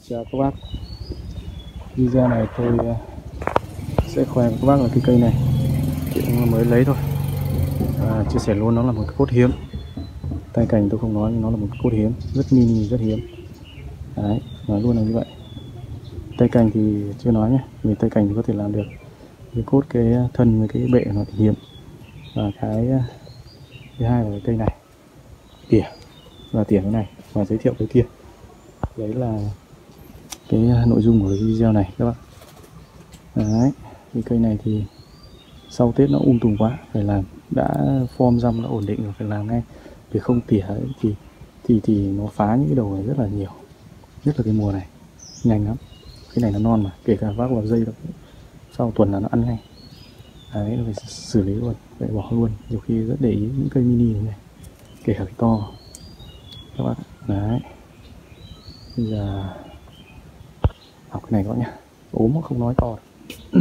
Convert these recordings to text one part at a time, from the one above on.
chào các bác. Video này tôi sẽ khoe với các bác là cái cây này cũng mới lấy thôi. Chia sẻ luôn, nó là một cái cốt hiếm. Tay cành tôi không nói, nhưng nó là một cái cốt hiếm, rất mini, rất hiếm. Đấy, nói luôn là như vậy. Tay cành thì chưa nói nhé, vì tay cành thì có thể làm được. Cái cốt, cái thân với cái bệ nó thì hiếm. Và cái thứ hai là cái cây này, tỉa và tỉa cái này và giới thiệu cái kia. Đấy là cái nội dung của cái video này các bạn. Đấy, cái cây này thì sau Tết nó tùm quá, phải làm, đã form răm nó ổn định rồi phải làm ngay, vì không tỉa ấy thì nó phá những cái đầu này rất là nhiều, nhất là cái mùa này nhanh lắm. Cái này nó non mà, kể cả vác vào dây được sau tuần là nó ăn ngay. Đấy, phải xử lý luôn, phải bỏ luôn. Nhiều khi rất để ý những cây mini này, kể cả cái to các bạn. Đấy, bây giờ học cái này các bạn nhé, ốm không nói to được.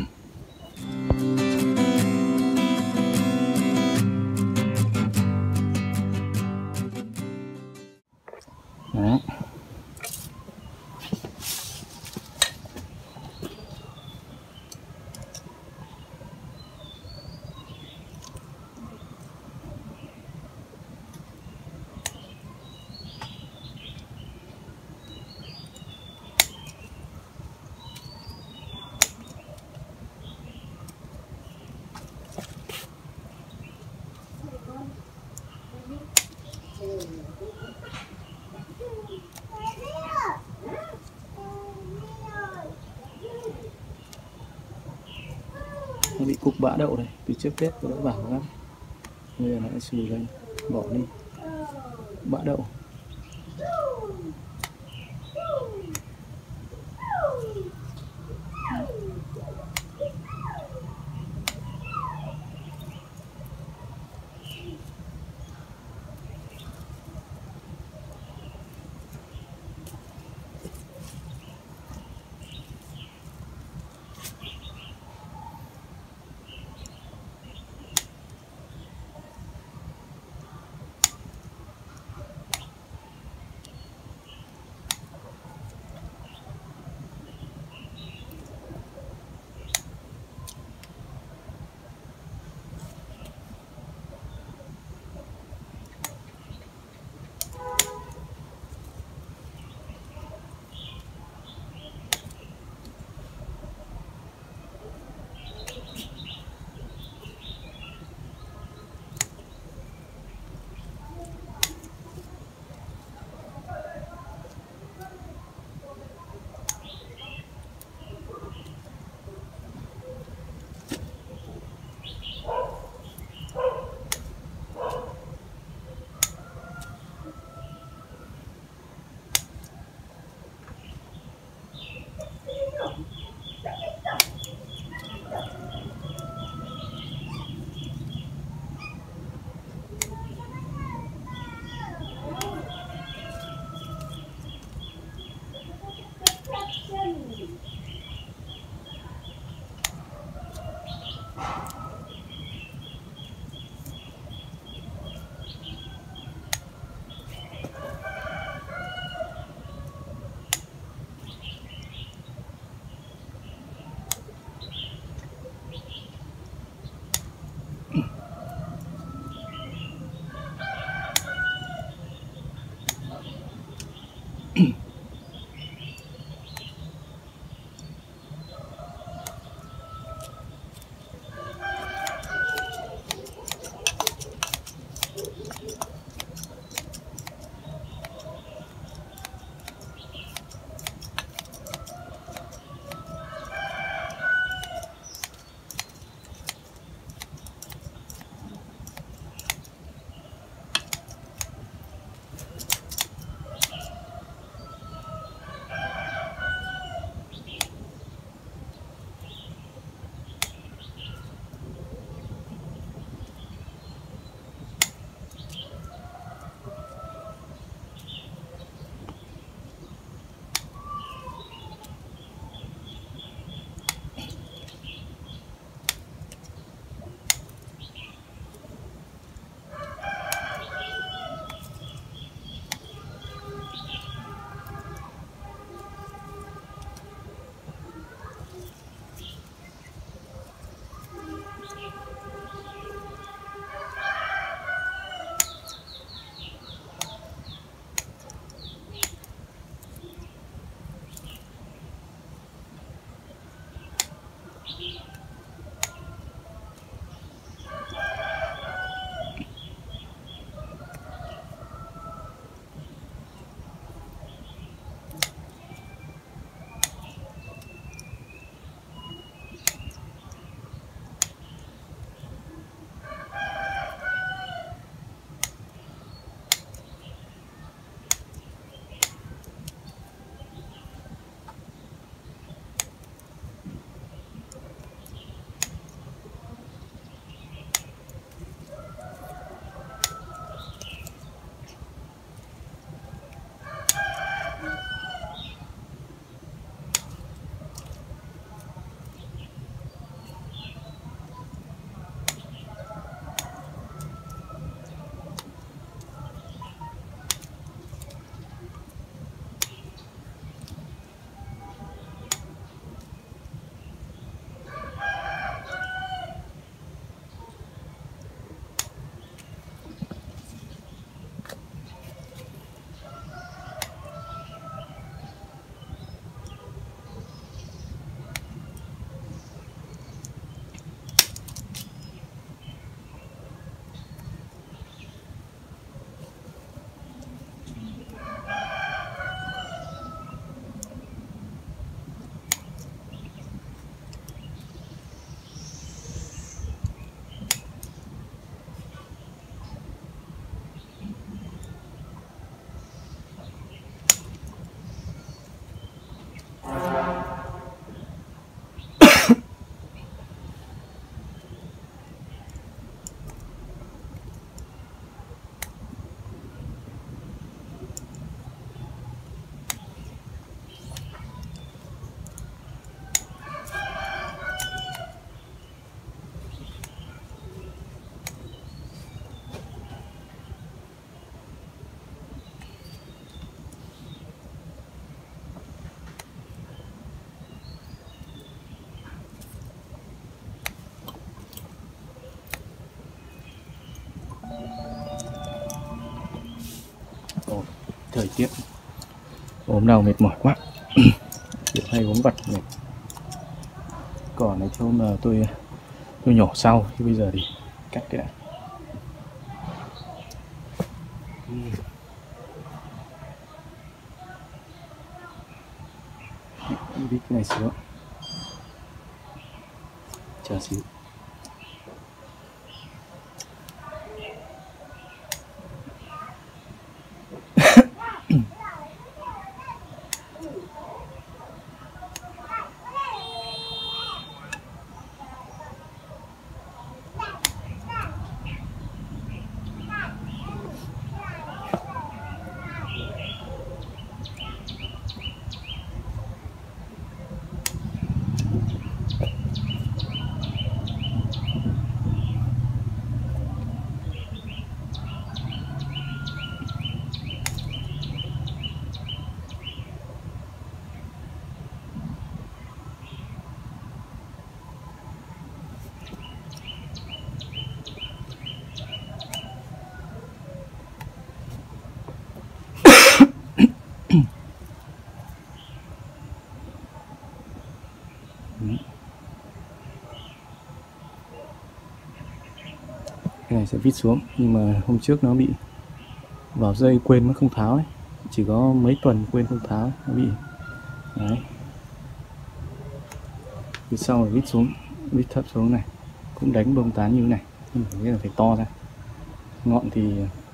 Đấy. Nó bị cục bã đậu này, từ trước Tết tôi đã bảo các bác. Bây giờ nó lại xùi lên, bỏ đi. Bã đậu. thời tiết ốm đau mệt mỏi quá. Kiểu hay ốm vặt này. Cỏ này thì hôm là tôi nhổ sau, chứ bây giờ thì cắt cái đã. Đi cái này xuống, chờ xíu. Cái này sẽ vít xuống, nhưng mà hôm trước nó bị vào dây quên nó không tháo ấy. Chỉ có mấy tuần quên không tháo, nó bị đấy. Vít sau rồi vít xuống, vít thấp xuống này, cũng đánh bông tán như thế này, nhưng mà cái là phải to ra. Ngọn thì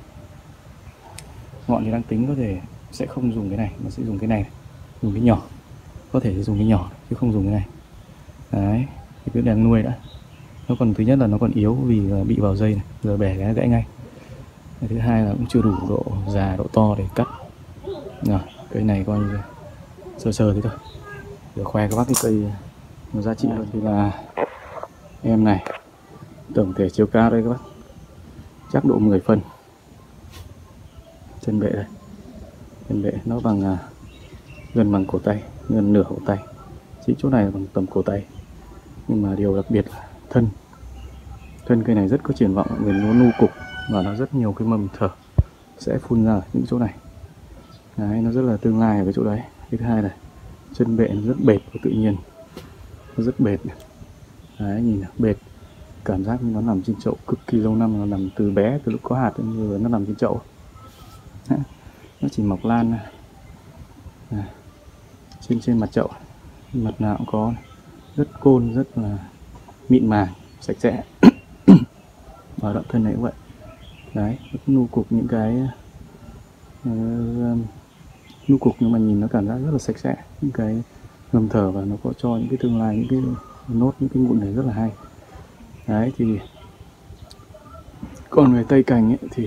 đang tính có thể sẽ không dùng cái này, mà sẽ dùng cái này, dùng cái nhỏ, có thể dùng cái nhỏ chứ không dùng cái này. Đấy, thì cứ đang nuôi đã. Nó còn thứ nhất là nó còn yếu vì bị vào dây này, giờ bẻ cái gãy ngay. Thứ hai là cũng chưa đủ độ già, độ to để cắt. Rồi, cây này coi như sơ sơ thế thôi. Để khoe các bác cái cây nó giá trị hơn thì là em này. Tổng thể chiều cao đây các bác, chắc độ 10 phân. Chân bệ đây, chân bệ nó bằng gần bằng cổ tay, gần nửa cổ tay. Chỉ chỗ này là bằng tầm cổ tay. Nhưng mà điều đặc biệt là thân cây này rất có triển vọng, mọi người, nó nu cục và nó rất nhiều cái mầm thở sẽ phun ra ở những chỗ này. Đấy, nó rất là tương lai ở cái chỗ đấy. Cái thứ hai là chân bệ nó rất bệt và tự nhiên, nó rất bệt. Đấy, nhìn nào, bệt, cảm giác như nó nằm trên chậu cực kỳ lâu năm, nó nằm từ bé, từ lúc có hạt đến giờ nó nằm trên chậu. Đấy, nó chỉ mọc lan trên mặt chậu, mặt nào cũng có, rất côn, rất là mịn màng, sạch sẽ. Và đoạn thân này cũng vậy. Đấy, nu cục những cái nu cục, nhưng mà nhìn nó cảm giác rất là sạch sẽ, những cái ngầm thở, và nó có cho những cái tương lai, những cái nốt, những cái ngụn này rất là hay. Đấy, thì còn về tây cành ấy thì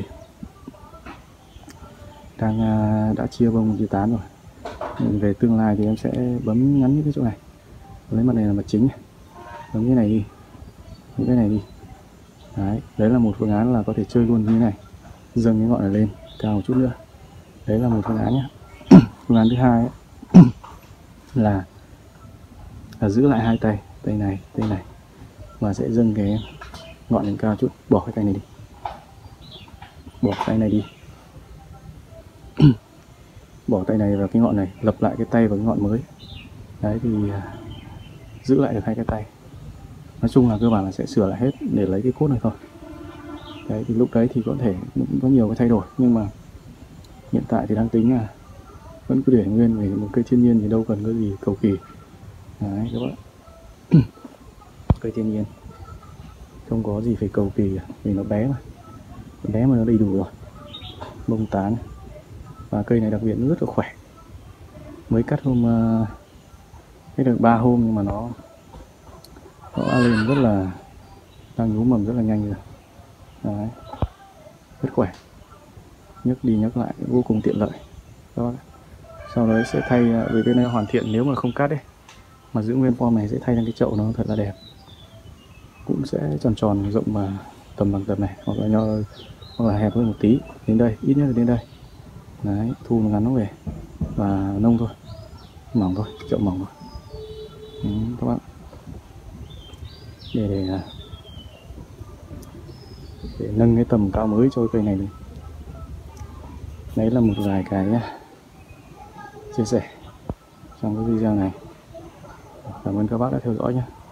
đã chia bông chia tán rồi. Về tương lai thì em sẽ bấm ngắn những cái chỗ này, lấy mặt này là mặt chính này, bấm cái này đi, những cái này đi. Đấy là một phương án là có thể chơi luôn như thế này, dâng cái ngọn này lên cao một chút nữa. Đấy là một phương án nhé. Phương án thứ hai ấy, là giữ lại hai tay, tay này, và sẽ dâng cái ngọn lên cao chút, bỏ cái tay này đi, bỏ tay này đi. Bỏ tay này vào cái ngọn này, lập lại cái tay vào cái ngọn mới. Đấy thì giữ lại được hai cái tay. Nói chung là cơ bản là sẽ sửa lại hết để lấy cái cốt này thôi. Đấy thì lúc đấy thì có thể cũng có nhiều cái thay đổi, nhưng mà hiện tại thì đang tính là vẫn cứ để nguyên, vì một cây thiên nhiên thì đâu cần cái gì cầu kỳ. Đấy các bạn. Cây thiên nhiên không có gì phải cầu kỳ cả, vì nó bé mà nó đầy đủ rồi. Bông tán, và cây này đặc biệt nó rất là khỏe. Mới cắt hết được 3 hôm nhưng mà nó đã lên rất là, đang nhú mầm rất là nhanh rồi. Đấy, rất khỏe, nhấc đi nhấc lại vô cùng tiện lợi. Đó. Sau đó sẽ thay, vì cái này hoàn thiện, nếu mà không cắt ấy mà giữ nguyên form này sẽ thay sang cái chậu nó thật là đẹp, cũng sẽ tròn tròn rộng và tầm bằng tầm này, hoặc là nho, hoặc là hẹp hơn một tí, đến đây, ít nhất là đến đây. Đấy, thu nó ngắn nó về và nông thôi, mỏng thôi, chậu mỏng thôi. Các bạn, để nâng cái tầm cao mới cho cây này lên. Đấy là một vài cái chia sẻ trong cái video này. Cảm ơn các bác đã theo dõi nhé.